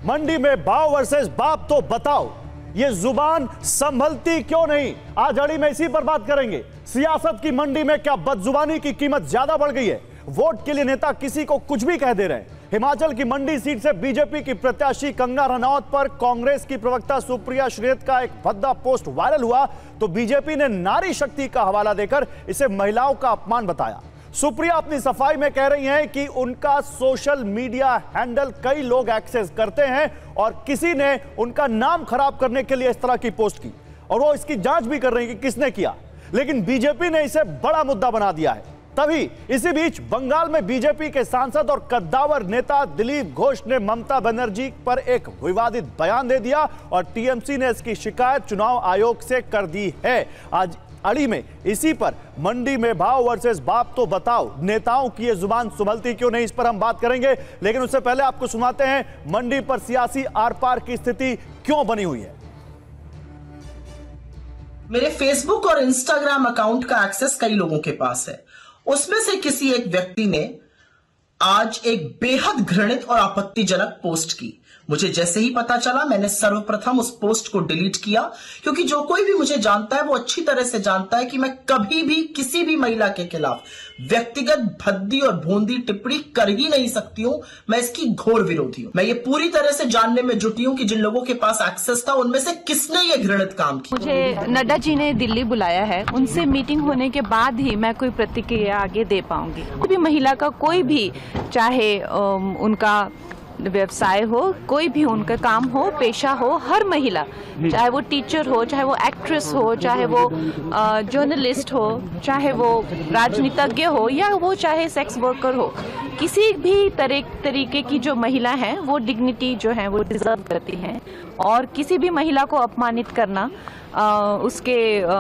मंडी में भाव वर्सेस बाप तो बताओ, ये जुबान संभलती क्यों नहीं? आज अड़ी में इसी पर बात करेंगे। सियासत की मंडी में क्या बदजुबानी की कीमत ज्यादा बढ़ गई है? वोट के लिए नेता किसी को कुछ भी कह दे रहे हैं। हिमाचल की मंडी सीट से बीजेपी की प्रत्याशी कंगना रनौत पर कांग्रेस की प्रवक्ता सुप्रिया श्रीनेत का एक भद्दा पोस्ट वायरल हुआ तो बीजेपी ने नारी शक्ति का हवाला देकर इसे महिलाओं का अपमान बताया। सुप्रिया अपनी सफाई में कह रही हैं कि उनका सोशल मीडिया हैंडल कई लोग एक्सेस करते हैं और किसी ने उनका नाम खराब करने के लिए इस तरह की पोस्ट की और वो इसकी जांच भी कर रही है कि किसने किया, लेकिन बीजेपी ने इसे बड़ा मुद्दा बना दिया है। तभी इसी बीच बंगाल में बीजेपी के सांसद और कद्दावर नेता दिलीप घोष ने ममता बनर्जी पर एक विवादित बयान दे दिया और टीएमसी ने इसकी शिकायत चुनाव आयोग से कर दी है। आज अड़ी में इसी पर मंडी में भाव वर्सेस बाप तो बताओ, नेताओं की ये जुबान संभलती क्यों नहीं, इस पर हम बात करेंगे। लेकिन उससे पहले आपको सुनाते हैं मंडी पर सियासी आर पार की स्थिति क्यों बनी हुई है। मेरे फेसबुक और इंस्टाग्राम अकाउंट का एक्सेस कई लोगों के पास है। उसमें से किसी एक व्यक्ति ने आज एक बेहद घृणित और आपत्तिजनक पोस्ट की। मुझे जैसे ही पता चला मैंने सर्वप्रथम उस पोस्ट को डिलीट किया, क्योंकि जो कोई भी मुझे जानता है वो अच्छी तरह से जानता है कि मैं कभी भी किसी भी महिला के खिलाफ व्यक्तिगत भद्दी और भोंदी टिप्पणी कर ही नहीं सकती हूं। मैं इसकी घोर विरोधी हूं। मैं ये पूरी तरह से जानने में जुटी हूं कि जिन लोगों के पास एक्सेस था उनमें से किसने ये घृणित काम किया। मुझे नड्डा जी ने दिल्ली बुलाया है, उनसे मीटिंग होने के बाद ही मैं कोई प्रतिक्रिया आगे दे पाऊंगी। कोई भी महिला का कोई भी, चाहे उनका व्यवसाय हो, कोई भी उनका काम हो, पेशा हो, हर महिला, चाहे वो टीचर हो, चाहे वो एक्ट्रेस हो, चाहे वो जर्नलिस्ट हो, चाहे वो राजनीतिज्ञ हो या वो चाहे सेक्स वर्कर हो, किसी भी तरीके की जो महिला है वो डिग्निटी जो है वो डिजर्व करती हैं। और किसी भी महिला को अपमानित करना, उसके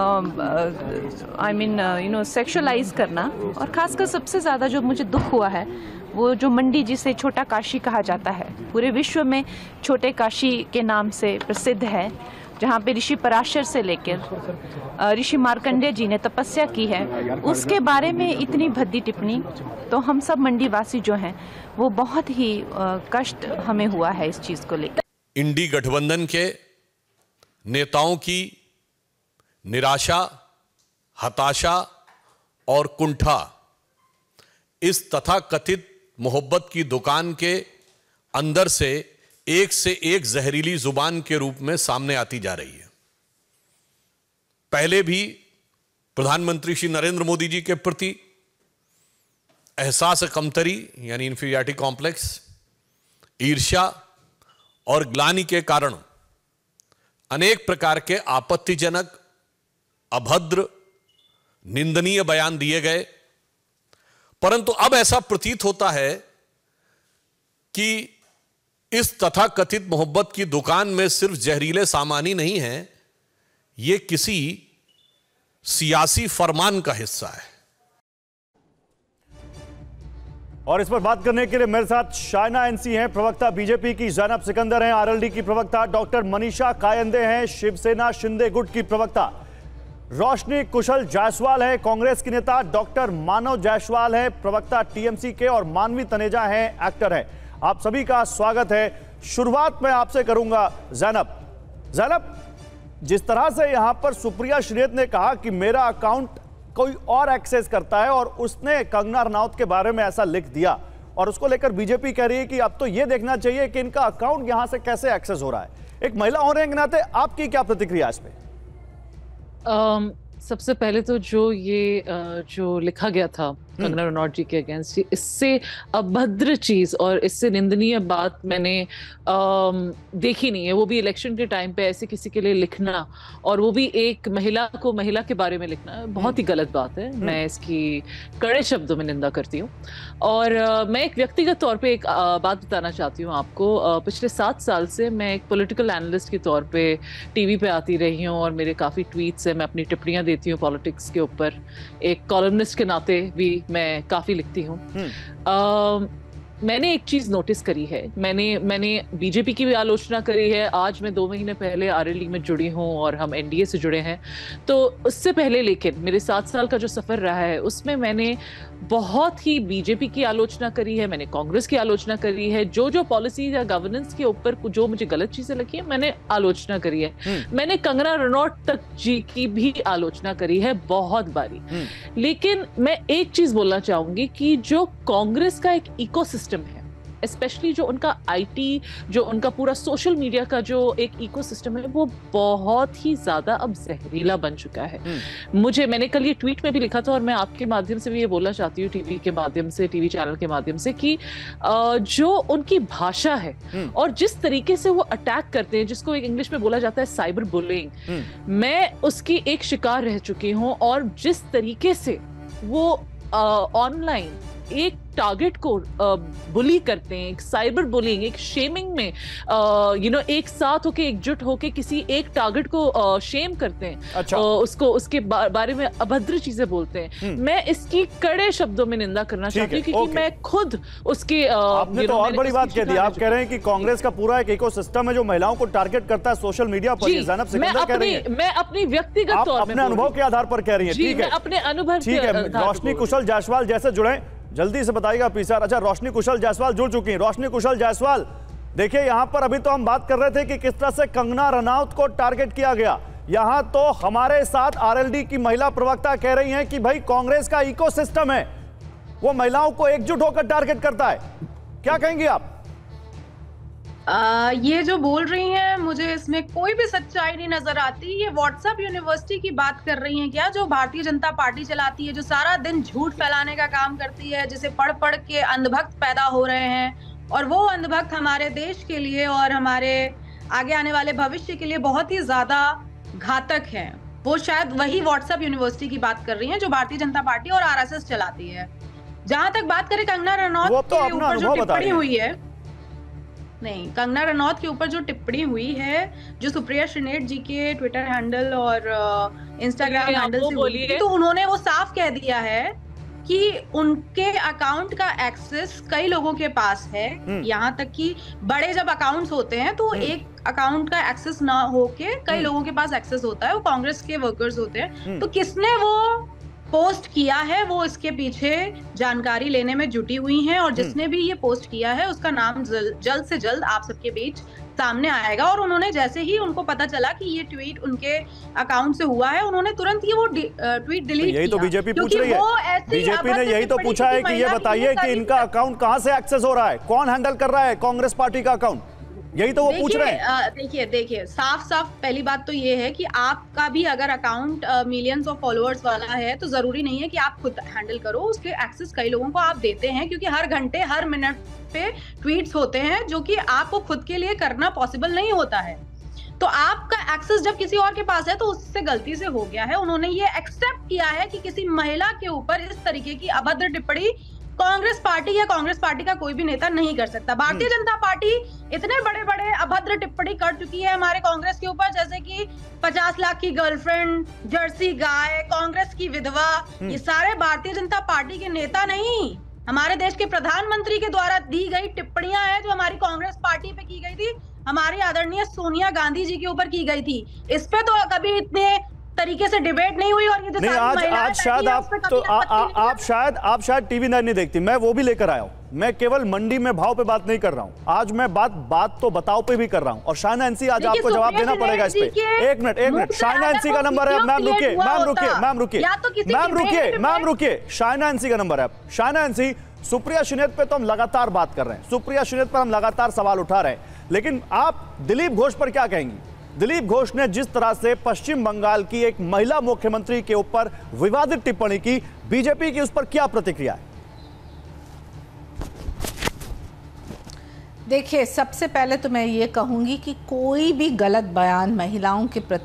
सेक्सुअलाइज करना, और खासकर सबसे ज़्यादा जो मुझे दुख हुआ है वो जो मंडी जिसे छोटा काशी कहा जाता है, पूरे विश्व में छोटे काशी के नाम से प्रसिद्ध है, जहाँ पे ऋषि पराशर से लेकर ऋषि मार्कंडेय जी ने तपस्या की है, उसके बारे में इतनी भद्दी टिप्पणी, तो हम सब मंडी वासी जो हैं वो बहुत ही कष्ट हमें हुआ है इस चीज़ को लेकर। इंडी गठबंधन के नेताओं की निराशा, हताशा और कुंठा इस तथाकथित मोहब्बत की दुकान के अंदर से एक जहरीली जुबान के रूप में सामने आती जा रही है। पहले भी प्रधानमंत्री श्री नरेंद्र मोदी जी के प्रति एहसास कमतरी यानी इंफीरियरिटी कॉम्प्लेक्स, ईर्ष्या और ग्लानि के कारण अनेक प्रकार के आपत्तिजनक, अभद्र, निंदनीय बयान दिए गए, परंतु अब ऐसा प्रतीत होता है कि इस तथाकथित मोहब्बत की दुकान में सिर्फ जहरीले सामान ही नहीं है, यह किसी सियासी फरमान का हिस्सा है। और इस पर बात करने के लिए मेरे साथ शाइना एनसी हैं, प्रवक्ता बीजेपी की जैनब सिकंदर हैं, आरएलडी की प्रवक्ता डॉक्टर मनीषा कायंदे हैं, शिवसेना शिंदे गुट की प्रवक्ता रोशनी कुशल जायसवाल है, कांग्रेस की नेता डॉक्टर मानव जायसवाल है, प्रवक्ता टीएमसी के, और मानवी तनेजा हैं, एक्टर हैं। आप सभी का स्वागत है। शुरुआत मैं आपसे करूंगा जैनब, जिस तरह से यहां पर सुप्रिया श्रीनेत ने कहा कि मेरा अकाउंट कोई और एक्सेस करता है और उसने कंगना रनौत के बारे में ऐसा लिख दिया, और उसको लेकर बीजेपी कह रही है कि अब तो यह देखना चाहिए कि इनका अकाउंट यहां से कैसे एक्सेस हो रहा है। एक महिला होने के नाते आपकी क्या प्रतिक्रिया इस पे? सबसे पहले तो जो लिखा गया था कंगना रनौत जी के अगेंस्ट, इससे अभद्र चीज और इससे निंदनीय बात मैंने देखी नहीं है। वो भी इलेक्शन के टाइम पे ऐसे किसी के लिए लिखना, और वो भी एक महिला के बारे में लिखना, बहुत ही गलत बात है। मैं इसकी कड़े शब्दों में निंदा करती हूँ। और मैं एक व्यक्तिगत तौर पे एक बात बताना चाहती हूँ आपको। पिछले 7 साल से मैं एक पॉलिटिकल एनालिस्ट के तौर पे टीवी पे आती रही हूँ और मेरे काफ़ी ट्वीट्स हैं, मैं अपनी टिप्पणियाँ देती हूँ पॉलिटिक्स के ऊपर। एक कॉलमनिस्ट के नाते भी मैं काफ़ी लिखती हूँ। मैंने एक चीज नोटिस करी है, मैंने बीजेपी की भी आलोचना करी है। आज मैं 2 महीने पहले आरएलडी में जुड़ी हूँ और हम एनडीए से जुड़े हैं, तो उससे पहले लेकिन मेरे 7 साल का जो सफर रहा है उसमें मैंने बहुत ही बीजेपी की आलोचना करी है, मैंने कांग्रेस की आलोचना करी है। जो पॉलिसी या गवर्नेंस के ऊपर जो मुझे गलत चीजें लगी है मैंने आलोचना करी है। मैंने कंगना रनौत तक जी की भी आलोचना करी है बहुत बारी। लेकिन मैं एक चीज बोलना चाहूंगी कि जो कांग्रेस का एक इकोसिस्टम है, स्पेशली जो उनका आईटी, जो उनका पूरा सोशल मीडिया का जो एक इकोसिस्टम है, वो बहुत ही ज्यादा अब जहरीला बन चुका है। मैंने कल ये ट्वीट में भी लिखा था और मैं आपके माध्यम से भी ये बोलना चाहती हूँ, टीवी के माध्यम से, टीवी चैनल के माध्यम से, कि जो उनकी भाषा है और जिस तरीके से वो अटैक करते हैं, जिसको एक इंग्लिश में बोला जाता है साइबर बुलिंग, मैं उसकी एक शिकार रह चुकी हूँ। और जिस तरीके से वो ऑनलाइन एक टारगेट को बुली करते हैं, एक साइबर बुलिंग, एक शेमिंग में एक साथ होके, एकजुट होके किसी एक टारगेट को शेम करते हैं। अच्छा। उसके बारे में अभद्र चीजें बोलते हैं। मैं इसकी कड़े शब्दों में निंदा करना चाहती हूँ, क्योंकि मैं खुद उसके आपने तो और बड़ी बात कह दी। आप कह रहे हैं कि कांग्रेस का पूरा एक इकोसिस्टम है जो महिलाओं को टारगेट करता है सोशल मीडिया पर। ज़ैनब सिकंदर कह रही है। मैं अपनी व्यक्तिगत तौर अपने अनुभव के आधार पर कह रही है। ठीक है, अपने अनुभव। ठीक है, रोशनी कुशल जायसवाल जैसे जुड़े, जल्दी से बताइएगा पीसीआर। अच्छा, रोशनी कुशल जायसवाल जुड़ चुकी हैं। रोशनी कुशल जायसवाल, देखिए यहां पर अभी तो हम बात कर रहे थे कि किस तरह से कंगना रनौत को टारगेट किया गया। यहां तो हमारे साथ आरएलडी की महिला प्रवक्ता कह रही हैं कि भाई कांग्रेस का इकोसिस्टम है, वो महिलाओं को एकजुट होकर टारगेट करता है। क्या कहेंगी आप? ये जो बोल रही हैं, मुझे इसमें कोई भी सच्चाई नहीं नजर आती। ये व्हाट्सएप यूनिवर्सिटी की बात कर रही हैं क्या, जो भारतीय जनता पार्टी चलाती है, जो सारा दिन झूठ फैलाने का काम करती है, जिसे पढ़ पढ़ के अंधभक्त पैदा हो रहे हैं। और वो अंधभक्त हमारे देश के लिए और हमारे आगे आने वाले भविष्य के लिए बहुत ही ज्यादा घातक है। वो शायद वही व्हाट्सएप यूनिवर्सिटी की बात कर रही हैं जो भारतीय जनता पार्टी और आरएसएस चलाती है। जहां तक बात करें कंगना रनौत के ऊपर जो टिप्पणी हुई है, नहीं, कंगना रनौत के ऊपर जो टिप्पणी हुई है, जो सुप्रिया श्रीनेट जी के ट्विटर हैंडल और इंस्टाग्राम हैंडल से हुई थी, तो उन्होंने वो साफ कह दिया है कि उनके अकाउंट का एक्सेस कई लोगों के पास है। यहाँ तक कि बड़े जब अकाउंट्स होते हैं तो एक अकाउंट का एक्सेस ना होके कई लोगों के पास एक्सेस होता है, वो कांग्रेस के वर्कर्स होते हैं। तो किसने वो पोस्ट किया है, वो इसके पीछे जानकारी लेने में जुटी हुई हैं, और जिसने भी ये पोस्ट किया है उसका नाम जल्द से जल्द आप सबके बीच सामने आएगा। और उन्होंने जैसे ही उनको पता चला कि ये ट्वीट उनके अकाउंट से हुआ है, उन्होंने तुरंत ही वो ट्वीट डिलीट किया। यही तो बीजेपी पूछ रही है। बीजेपी ने यही तो पूछा है कि ये बताइए कि इनका अकाउंट कहां से एक्सेस हो रहा है, कौन हैंडल कर रहा है कांग्रेस पार्टी का अकाउंट, यही तो वो पूछ रहे हैं। देखिए साफ पहली बात तो ये है कि आपका भी अगर अकाउंट मिलियंस ऑफ फॉलोअर्स वाला है तो जरूरी नहीं है कि आप खुद हैंडल करो, उसके एक्सेस कई लोगों को आप देते हैं, क्योंकि हर घंटे हर मिनट पे ट्वीट्स होते हैं जो कि आपको खुद के लिए करना पॉसिबल नहीं होता है। तो आपका एक्सेस जब किसी और के पास है तो उससे गलती से हो गया है। उन्होंने ये एक्सेप्ट किया है कि किसी महिला के ऊपर इस तरीके की अभद्र टिप्पणी कांग्रेस पार्टी या कांग्रेस पार्टी का कोई भी नेता नहीं कर सकता। भारतीय जनता पार्टी इतने बड़े बड़े अभद्र टिप्पणी कर चुकी है हमारे कांग्रेस के ऊपर, जैसे कि 50 लाख की गर्लफ्रेंड, जर्सी गाय, कांग्रेस की विधवा। ये सारे भारतीय जनता पार्टी के नेता नहीं, हमारे देश के प्रधानमंत्री के द्वारा दी गई टिप्पणियां हैं जो हमारी कांग्रेस पार्टी पे की गई थी, हमारी आदरणीय सोनिया गांधी जी के ऊपर की गई थी। इस पे तो कभी इतने तरीके से डिबेट नहीं हुई। और ये जो नहीं, आज शायद आप शायद टीवी नहीं देखती, मैं वो भी लेकर आया हूं। मैं केवल मंडी में भाव पे बात नहीं कर रहा हूं, आज मैं बात तो बताओ पे भी कर रहा हूं। और शाइना एनसी आज आपको जवाब देना पड़ेगा इस पे। एक मिनट, शाइना एनसी का नंबर है। मैम रुकिए, शाइना एनसी का नंबर है। शाइना एनसी, सुप्रिया श्रीनेत पे तो हम लगातार बात कर रहे हैं, सुप्रिया श्रीनेत पर हम लगातार सवाल उठा रहे हैं, लेकिन आप दिलीप घोष पर क्या कहेंगी? दिलीप घोष ने जिस तरह से पश्चिम बंगाल की एक महिला मुख्यमंत्री के ऊपर विवादित टिप्पणी की, बीजेपी की उस पर क्या प्रतिक्रिया है? देखिए, सबसे पहले तो मैं ये कहूंगी कि कोई भी गलत बयान महिलाओं के प्रति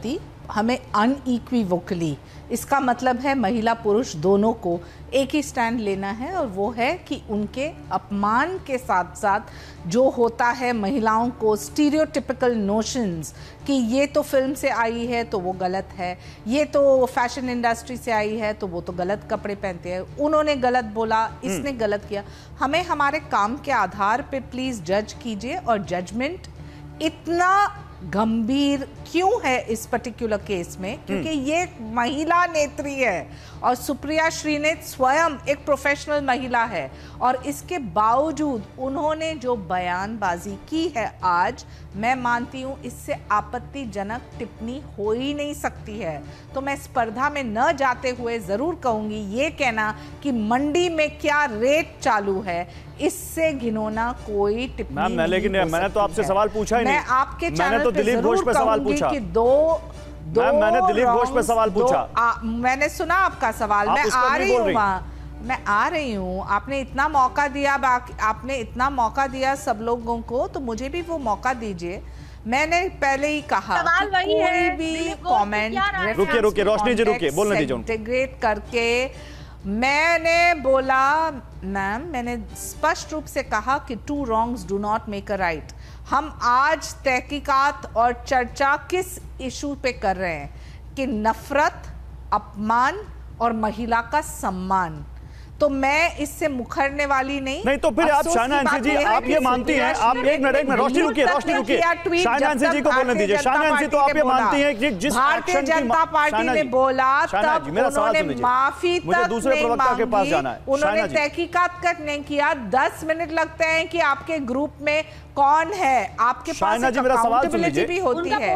हमें अनइक्विवोकली, इसका मतलब है महिला पुरुष दोनों को एक ही स्टैंड लेना है, और वो है कि उनके अपमान के साथ साथ जो होता है महिलाओं को स्टीरियोटिपिकल नोशंस कि ये तो फिल्म से आई है तो वो गलत है, ये तो फैशन इंडस्ट्री से आई है तो वो तो गलत कपड़े पहनते हैं, उन्होंने गलत बोला, इसने गलत किया। हमें हमारे काम के आधार पे प्लीज़ जज कीजिए। और जजमेंट इतना गंभीर क्यों है इस पर्टिकुलर केस में, क्योंकि ये महिला नेत्री है और सुप्रिया श्रीनेत स्वयं एक प्रोफेशनल महिला है, और इसके बावजूद उन्होंने जो बयानबाजी की है आज, मैं मानती हूँ इससे आपत्तिजनक टिप्पणी हो ही नहीं सकती है। तो मैं स्पर्धा में न जाते हुए ज़रूर कहूँगी, ये कहना कि मंडी में क्या रेट चालू है, इससे घिनौना कोई टिप्पणी नहीं। लेकिन मैंने तो आपसे सवाल पूछा ही नहीं। मैं आपके मैंने तो दिलीप घोष पे सवाल पूछा कि मैंने दिलीप घोष पे सवाल पूछा। मैंने सुना आपका सवाल, मैं आ रही हूँ वहाँ, मैं आ रही हूँ। आपने इतना मौका दिया, आपने इतना मौका दिया सब लोगों को, तो मुझे भी वो मौका दीजिए। मैंने पहले ही कहा सवाल वही कोई भी कमेंट, रुकिए रोशनी जी रुकिए, बोलने दीजिए। इंटीग्रेट करके मैंने बोला, मैम मैंने स्पष्ट रूप से कहा कि 2 wrongs do not make a right। हम आज तहकीकात और चर्चा किस इशू पे कर रहे हैं कि नफरत, अपमान और महिला का सम्मान। तो मैं इससे मुखरने वाली नहीं। तो फिर आप शाहनाज़ जी, आप ये मानती हैं, आप एक मिनट रोशनी रुकिए, शाहनाज़ जी को बोलने दीजिए। शाहनाज़ जी, तो आप ये मानती हैं कि जिस भारतीय जनता पार्टी ने बोला तब उन्होंने माफी तक दूसरे प्रवक्ता के पास जाना है। उन्होंने तहकीकात तक नहीं किया। 10 मिनट लगते हैं कि आपके ग्रुप में कौन है, आपके पास अकाउंटेबिलिटी भी होती है।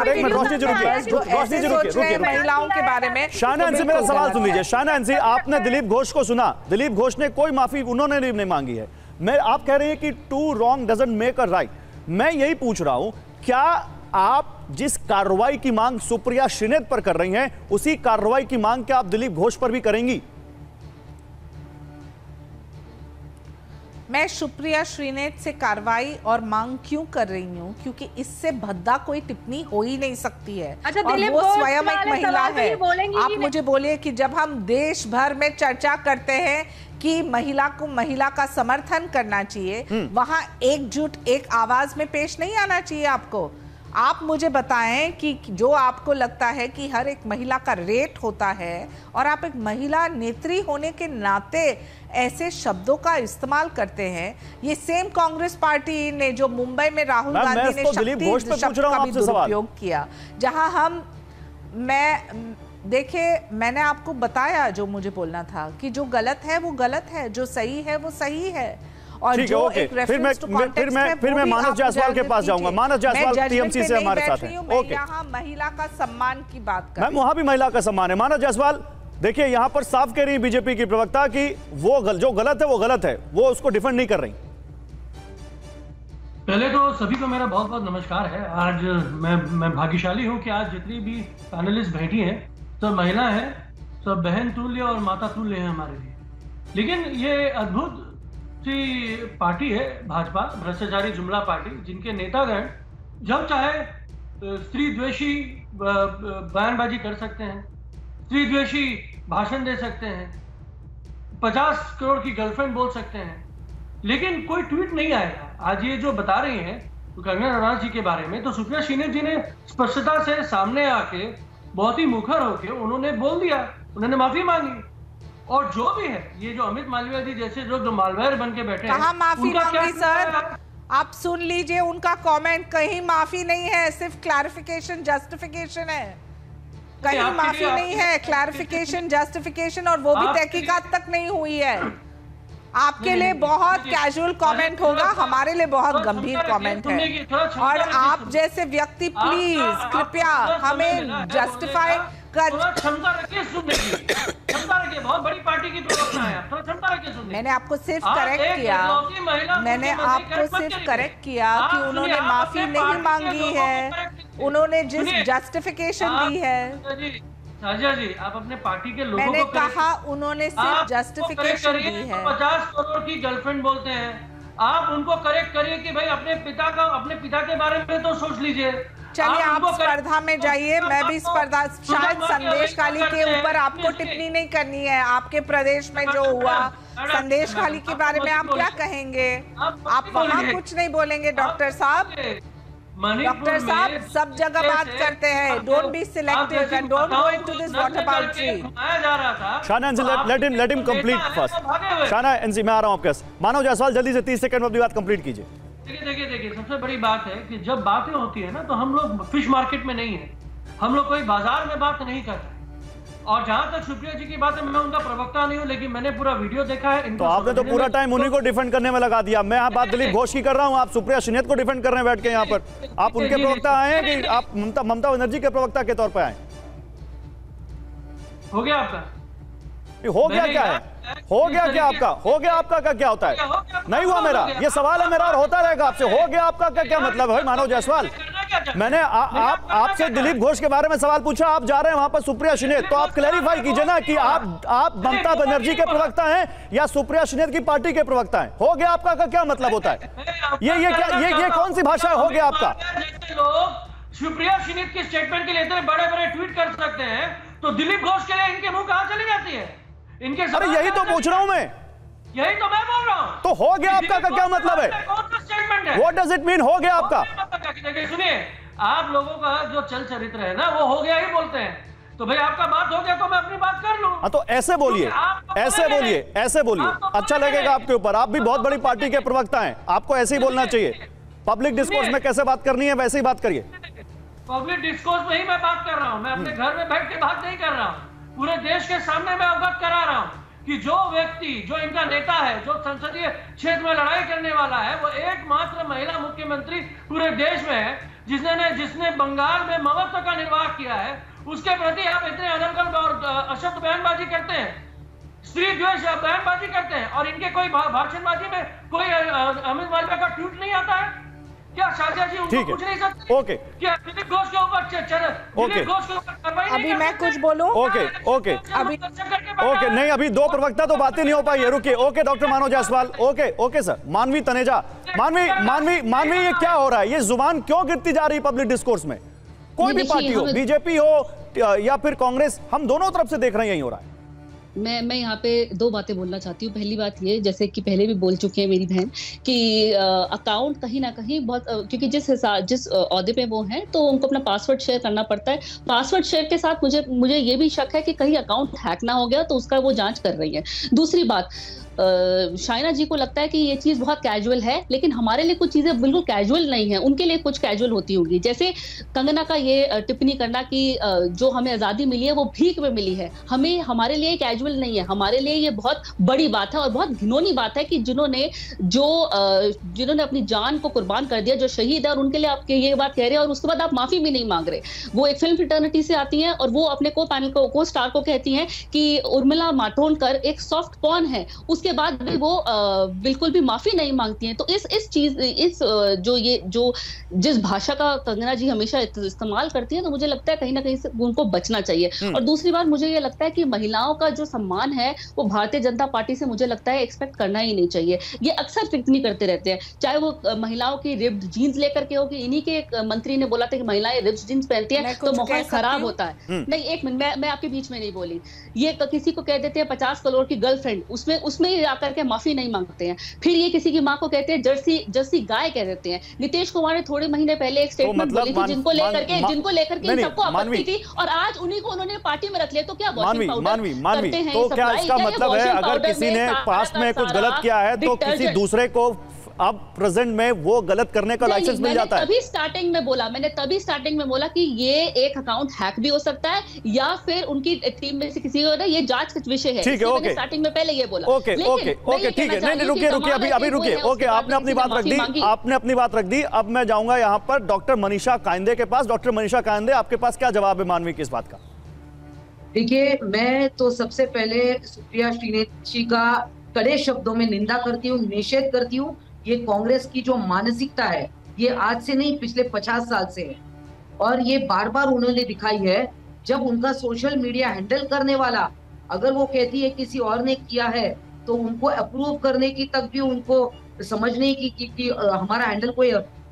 महिलाओं के बारे में शाहनाज़ जी मेरा सवाल सुन लीजिए। शाहनाज़ जी, आपने दिलीप घोष को सुना, दिलीप घोष ने कोई माफी उन्होंने नहीं मांगी है। मैं आप कह रहे हैं कि 2 wrong doesn't make a right। मैं यही पूछ रहा हूं, क्या आप जिस कार्रवाई की मांग सुप्रिया श्रीनेत पर कर रही हैं, उसी कार्रवाई की मांग क्या आप दिलीप घोष पर भी करेंगी? मैं सुप्रिया श्रीनेत से कार्रवाई और मांग क्यों कर रही हूँ, क्योंकि इससे भद्दा कोई टिप्पणी हो ही नहीं सकती है। अच्छा, और वो स्वयं एक महिला है। आप नहीं। मुझे बोलिए कि जब हम देश भर में चर्चा करते हैं कि महिला को महिला का समर्थन करना चाहिए, वहां एकजुट एक आवाज में पेश नहीं आना चाहिए आपको। आप मुझे बताएं कि जो आपको लगता है कि हर एक महिला का रेट होता है, और आप एक महिला नेत्री होने के नाते ऐसे शब्दों का इस्तेमाल करते हैं। ये सेम कांग्रेस पार्टी ने जो मुंबई में राहुल गांधी ने शक्ति शब्द का भी दुरुपयोग किया, जहां देखिए मैंने आपको बताया जो मुझे बोलना था कि जो गलत है वो गलत है, जो सही है वो सही है। और जो एक रेफरेंस टू कॉन्टेक्स्ट है, फिर मैं मानस जायसवाल के पास जाऊंगा। मानस जायसवाल टीएमसी से हमारे साथ है। ओके, यहाँ महिला का सम्मान की बात कर, मैम वहां भी महिला का सम्मान है। मानस जायसवाल, देखिए यहाँ पर साफ कह रही है बीजेपी की प्रवक्ता कि वो जो गलत है वो गलत है, वो उसको डिफेंड नहीं कर रही। पहले तो सभी को मेरा बहुत बहुत नमस्कार है। आज मैं भाग्यशाली हूँ कि आज जितनी भी पैनलिस्ट बैठी हैं सब महिला हैं, सब बहन तुल्य और माता तुल्य हैं हमारे लिए। लेकिन ये अद्भुत सी पार्टी है भाजपा, भ्रष्टाचारी जुमला पार्टी, जिनके नेतागण जब चाहे स्त्री द्वेषी बयानबाजी कर सकते हैं, स्त्री द्वेषी भाषण दे सकते हैं, 50 करोड़ की गर्लफ्रेंड बोल सकते हैं, लेकिन कोई ट्वीट नहीं आएगा। आज ये जो बता रही हैं कंगना रनौत जी के बारे में, तो सुप्रिया श्रीनेत जी ने स्पष्टता से सामने आके बहुत ही मुखर होके उन्होंने बोल दिया, उन्होंने माफी मांगी। और जो भी है, ये जो अमित मालवीय जी जैसे जो मालवेयर बन के बैठे हैं, माफी मांगी सर? आप सुन लीजिए उनका कमेंट, कहीं माफी नहीं है, सिर्फ क्लैरिफिकेशन जस्टिफिकेशन है। कहीं माफी नहीं है, क्लैरिफिकेशन जस्टिफिकेशन, और वो भी तहकीकात तक नहीं हुई है। आपके लिए बहुत कैजुअल कमेंट होगा, हमारे लिए बहुत गंभीर कमेंट है। और आप जैसे व्यक्ति प्लीज कृपया हमें जस्टिफाई कर। क्षमता रखिए सुनने की, क्षमता रखिए, बहुत बड़ी पार्टी की प्रवक्ता है, थोड़ा क्षमता रखिए सुनने। मैंने आपको सिर्फ करेक्ट किया, मैंने आपको सिर्फ करेक्ट किया कि उन्होंने माफी नहीं मांगी है, उन्होंने जिस जस्टिफिकेशन दी है। राजा जी, आप अपने पार्टी के लोगों मैंने कहा उन्होंने सिर्फ जस्टिफिकेशन दी है। 50 करोड़ की गर्लफ्रेंड बोलते हैं, आप उनको करेक्ट करिए कि भाई अपने पिता के बारे में तो सोच लीजिए। चलिए आप स्पर्धा में जाइए, मैं भी स्पर्धा, शायद संदेश खाली के ऊपर आपको टिप्पणी नहीं करनी है। आपके प्रदेश में जो हुआ संदेश खाली के बारे में आप क्या कहेंगे? आप वहाँ कुछ नहीं बोलेंगे डॉक्टर साहब? डॉक्टर साहब सब जगह बात करते हैं, don't be selective and don't go into this what about me. Shaina NC, let him complete first. Shaina NC, मैं आ रहा हूं आपके पास। मानव जायसवाल जल्दी से 30 सेकंड में अपनी बात कंप्लीट कीजिए। देखिए सबसे बड़ी बात है कि जब बातें होती है ना तो हम लोग फिश मार्केट में नहीं है, हम लोग कोई बाजार में बात नहीं करते। और जहां तक सुप्रिया जी की बात है, मैं उनका प्रवक्ता नहीं हूं, लेकिन मैंने पूरा वीडियो देखा है। तो आपने तो पूरा टाइम उन्हीं को डिफेंड करने में लगा दिया। मैं बात दिलीप घोष की कर रहा हूं, आप सुप्रिया शिनेत को डिफेंड कर रहे हैं बैठ के यहाँ पर। आप उनके प्रवक्ता आए हैं कि आप ममता बनर्जी के प्रवक्ता के तौर पर आए? हो गया आपका? हो गया क्या है? हो गया क्या आपका? हो गया आपका का क्या होता है? नहीं हुआ मेरा, ये सवाल है मेरा और होता रहेगा आपसे। हो गया आपका का क्या मतलब है मानव जायसवाल? मैंने आपसे दिलीप घोष के बारे में सवाल पूछा, आप जा रहे हैं वहां पर सुप्रिया शिनेत, तो आप क्लैरिफाई कीजिए ना कि आप ममता बनर्जी के प्रवक्ता हैं या सुप्रिया शिनेत की पार्टी के प्रवक्ता हैं। हो गया आपका का क्या मतलब होता है? ये कौन सी भाषा है हो गया आपका? लोग सुप्रिया शिनेत के स्टेटमेंट के लिए इतने बड़े-बड़े ट्वीट कर सकते हैं, तो दिलीप घोष के लिए इनके मुंह कहां चली जाती है? इनके अरे यही तो पूछ रहा हूं मैं, यही तो मैं बोल रहा हूं। तो हो गया आपका का क्या मतलब है? कौन सा स्टेटमेंट है? व्हाट डज इट मीन हो गया आपका? सुनिए, आप लोगों का जो चल चरित्र है ना, वो हो गया ही बोलते हैं। तो भाई आपका बात हो गया तो मैं अपनी बात कर लूं। हाँ तो ऐसे बोलिए, ऐसे बोलिए, ऐसे बोलिए, अच्छा लगेगा आपके ऊपर। आप भी बहुत बड़ी पार्टी के प्रवक्ता हैं, आपको ऐसे ही बोलना चाहिए। पब्लिक डिस्कोर्स में कैसे बात करनी है वैसे ही बात करिए। पब्लिक डिस्कोर्स में ही मैं बात कर रहा हूं, मैं अपने घर में बैठ के बात नहीं कर रहा हूं। पूरे देश के सामने मैं अवगत करा रहा हूं कि जो व्यक्ति, जो इनका नेता है, जो संसदीय क्षेत्र में लड़ाई करने वाला है, वो एकमात्र महिला मुख्यमंत्री पूरे देश में है, जिसने बंगाल में ममत्व का निर्वाह किया है। उसके प्रति आप इतने अनर्गल और अशब्द बयानबाजी करते हैं, स्त्री द्वेष बयानबाजी करते हैं, और इनके कोई भाषणबाजी में कोई अमित मालविया का ट्वीट नहीं आता है क्या? शाजिया जी उनको पूछ नहीं सकते? ओके, क्या दिलीप घोष के ऊपर दिलीप घोष के ऊपर कार्रवाई नहीं? अभी मैं कुछ बोलूं? ओके, नहीं अभी दो प्रवक्ता तो बातें नहीं हो पाई है, रुकिए। Okay doctor Manav Jaiswal, okay sir. Manvi Taneja, मानवी ये क्या हो रहा है? ये जुबान क्यों गिरती जा रही है पब्लिक डिस्कोर्स में? कोई भी पार्टी हो, बीजेपी हो या फिर कांग्रेस, हम दोनों तरफ से देख रहे हैं यही हो रहा है। मैं यहाँ पे दो बातें बोलना चाहती हूँ। पहली बात ये, जैसे कि पहले भी बोल चुके हैं मेरी बहन, कि अकाउंट कहीं ना कहीं बहुत, क्योंकि जिस ओहदे पे वो हैं तो उनको अपना पासवर्ड शेयर करना पड़ता है। पासवर्ड शेयर के साथ मुझे ये भी शक है कि कहीं अकाउंट हैक ना हो गया, तो उसका वो जांच कर रही है। दूसरी बात, शाइना जी को लगता है कि ये चीज बहुत कैजुअल है, लेकिन हमारे लिए कुछ चीजें बिल्कुल कैजुअल नहीं है, उनके लिए कुछ कैजुअल होती होंगी। जैसे कंगना का ये टिप्पणी करना कि जो हमें आजादी मिली है वो भीख में मिली है, हमारे लिए कैजुअल नहीं है, हमारे लिए ये बहुत बड़ी बात है और बहुत घिनौनी बात है कि जिन्होंने अपनी जान को कुर्बान कर दिया, जो शहीद है, और उनके लिए आप ये बात कह रहे हैं और उसके बाद आप माफी भी नहीं मांग रहे। वो एक फिल्म फ्रेटर्निटी से आती हैं और वो अपने को स्टार को कहती हैं कि उर्मिला मातोंडकर एक सॉफ्ट पॉर्न है, उसके बाद भी वो बिल्कुल भी माफी नहीं मांगती हैं। तो जिस भाषा का कंगना जी हमेशा इस्तेमाल करती हैं, तो मुझे लगता है कहीं ना कहीं से उनको बचना चाहिए। और दूसरी बात, मुझे ये लगता है कि महिलाओं का जो सम्मान है वो भारतीय जनता पार्टी से मुझे लगता है एक्सपेक्ट करना ही नहीं चाहिए। ये अक्सर टिप्पणी करते रहते हैं, चाहे वो महिलाओं की रिप्ड जीन्स लेकर के हो, कि इन्हीं के एक मंत्री ने बोला था कि महिलाएं रिप्ड जीन्स पहनती हैं तो माहौल खराब होता है। नहीं, एक मिनट, मैं आपके बीच में नहीं बोली। ये किसी को कह देते हैं 50 करोड़ की गर्लफ्रेंड, उसमें आकर के माफी नहीं मांगते हैं। फिर ये किसी की मां को कहते हैं जर्सी गाय कह देते हैं। नीतीश कुमार ने थोड़े महीने पहले एक स्टेटमेंट बोली थी जिनको लेकर के सबको आपत्ति थी, और आज उन्हीं को उन्होंने पार्टी में रख लिया। तो क्या मानवी, तो क्या इसका मतलब है अगर किसी ने पास्ट में कुछ गलत किया है तो किसी दूसरे को अब प्रेजेंट में वो गलत करने का लाइसेंस मिल जाता है? मैंने तभी स्टार्टिंग में बोला कि ये एक अकाउंट हैक भी हो सकता है, या फिर उनकी टीम में से किसी को, ये जांच का विषय है। ठीक है, ओके, स्टार्टिंग में पहले ये बोला। ओके, ठीक है, नहीं रुकिए, अभी रुकिए। ओके, आपने अपनी बात रख दी। अब मैं जाऊंगा यहाँ पर डॉक्टर मनीषा कायंदे के पास। डॉक्टर मनीषा कायंदे, आपके पास क्या जवाब है मानवी की इस बात का? देखिए, मैं तो सबसे पहले सुप्रिया शिनेत जी का कड़े शब्दों में निंदा करती हूँ, निषेध करती हूँ। ये कांग्रेस की जो मानसिकता है, ये आज से नहीं, पिछले 50 साल से है, और ये बार बार उन्होंने दिखाई है। जब उनका सोशल मीडिया हैंडल करने वाला, अगर वो कहती है किसी और ने किया है, तो उनको अप्रूव करने की तक भी उनको समझ नहीं कि हमारा हैंडल कोई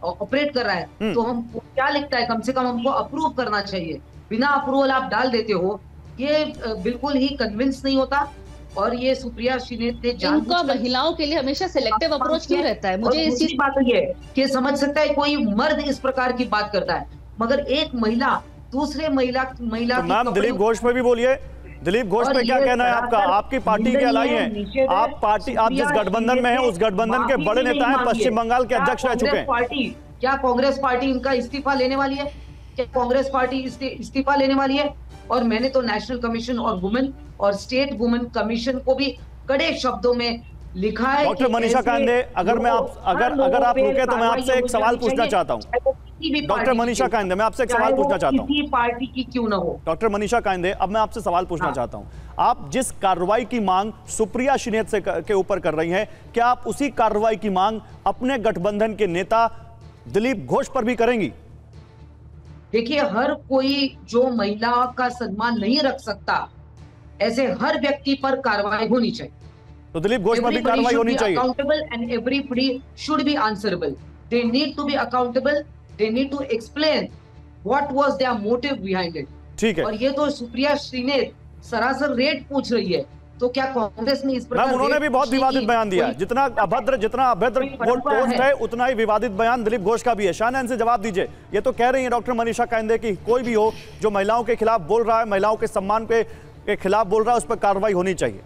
ऑपरेट कर रहा है तो हमको क्या लिखता है, कम से कम हमको अप्रूव करना चाहिए। बिना अप्रूवल आप डाल देते हो, ये बिल्कुल ही कन्विंस नहीं होता। और ये सुप्रिया श्रीनेत ने इनका महिलाओं के लिए हमेशा सिलेक्टिव अप्रोच क्यों रहता है? मुझे इस चीज बात ये है कि समझ सकता है कोई मर्द इस प्रकार की बात करता है, मगर एक महिला दूसरे महिला तो मैम दिलीप घोष पे भी बोलिए। दिलीप घोष पे क्या कहना है आपका? आपकी पार्टी के अलाई हैं, आप जिस गठबंधन में हैं उस गठबंधन के बड़े नेता हैं, पश्चिम बंगाल के अध्यक्ष रह चुके हैं। क्या कांग्रेस पार्टी इनका इस्तीफा लेने वाली है? क्या कांग्रेस पार्टी इस्तीफा लेने वाली है? और मैंने तो नेशनल कमीशन और वुमेन और स्टेट वुमेन कमीशन को भी कड़े शब्दों में लिखा है। डॉक्टर मनीषा कांदे, अगर आप रुके तो मैं आपसे एक सवाल पूछना चाहता हूं। डॉक्टर मनीषा कांदे, मैं आपसे एक सवाल पूछना चाहता हूं। किसी पार्टी की क्यों ना हो। डॉक्टर मनीषा कांदे, अब मैं आपसे सवाल पूछना चाहता हूं। आप जिस कार्रवाई की मांग सुप्रिया श्रीनेत के ऊपर कर रही हैं, क्या आप उसी कार्रवाई की मांग अपने गठबंधन के नेता दिलीप घोष पर भी करेंगी? देखिए, हर कोई जो महिला का सम्मान नहीं रख सकता, ऐसे हर व्यक्ति पर कार्रवाई होनी चाहिए। तो दिलीप घोष पर भी कार्रवाई होनी चाहिए। Accountable and everybody should be answerable. They need to be accountable, they need to explain what was their motive behind it. ठीक है। और ये तो सुप्रिया श्रीनेत सरासर रेट पूछ रही है, तो क्या कांग्रेस ने इस प्रकार? उन्होंने भी बहुत विवादित बयान दिया। जितना अभद्र वो पोस्ट है, उतना ही विवादित बयान दिलीप घोष का भी है। शाहनैन से जवाब दीजिए। ये तो कह रही है डॉक्टर मनीषा कांदे की कोई भी हो जो महिलाओं के खिलाफ बोल रहा है, महिलाओं के सम्मान के खिलाफ बोल रहा है, उस पर कार्रवाई होनी चाहिए।